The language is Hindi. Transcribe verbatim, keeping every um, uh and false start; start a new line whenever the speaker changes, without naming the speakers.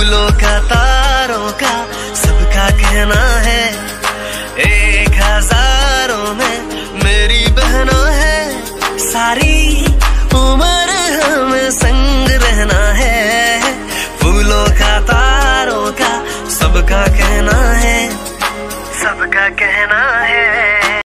फूलों का तारों का सबका कहना है, एक हजारों में मेरी बहना है। सारी